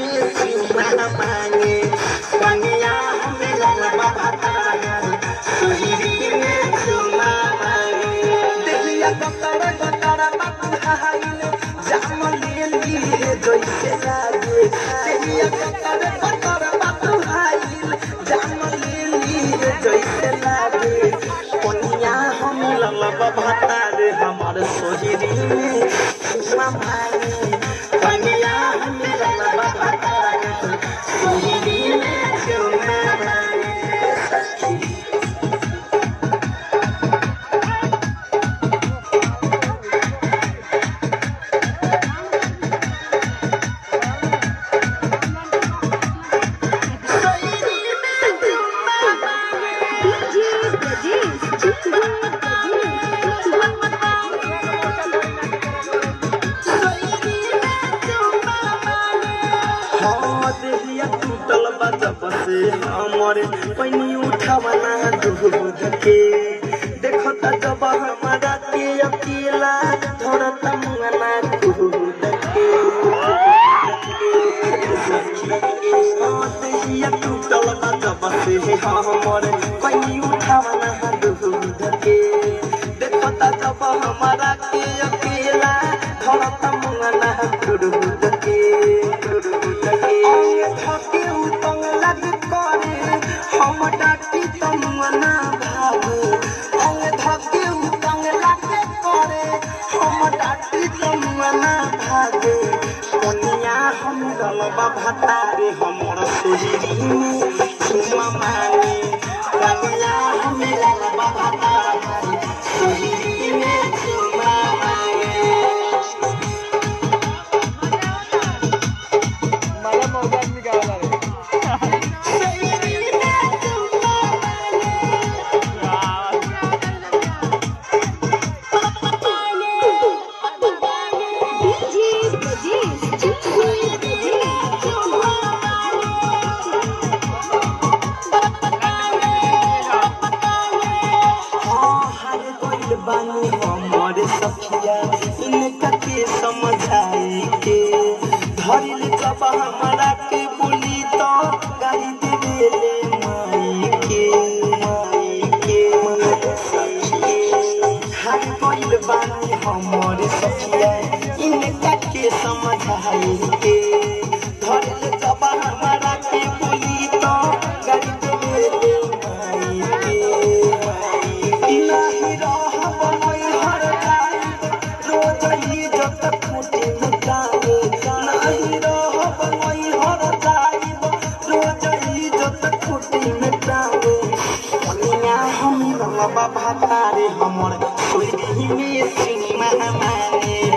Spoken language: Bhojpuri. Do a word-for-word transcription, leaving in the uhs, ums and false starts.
में चुमा मांगे कन्या मिलल बहतारे सोहरी में चुमा मांगे दिलिया गतर गतर बाबू हाइल जाम ले लिए जैसे लागे दिलिया गतर गतर बाबू हाइल जाम ले लिए जैसे लागे कन्या मिलल बहतारे हमार सोहरी में चुमा मांगे कन्या मिलल बहतारे सोहरी में चुमा मांगे हमारे पैनी उठावना दूध के देखो त जब हमारा के अकेला धरता मुआना दूध के देहिया टूटल बा जब से हमारे पैनी उठावना दूध के देखो त जब हमारा के अकेला धरता मुआना दूध के थके उतंग लग करे हम डाटी तमुना भागे अंग थके उतंग लग करे हम डाटी तमुना भागे कन्या हम गलबा भतारे हमर सोहरी में चुमा मांगे कन्या हम गलबा भतारे सोहरी में चुमा मांगे मला मौजात निकाला रे बानी हमारे सखिया इनका के समझाई के धरिल जब हमारा के बोली तो गाली देवे ले माई के माई के हर कोई बानी हमारे सखिया इनका के समझाई के धरिल जब हमारा के बोली तो गाली देवे ले माई के नहीं रह भतारे हमर सोहरी में चुमा मांगे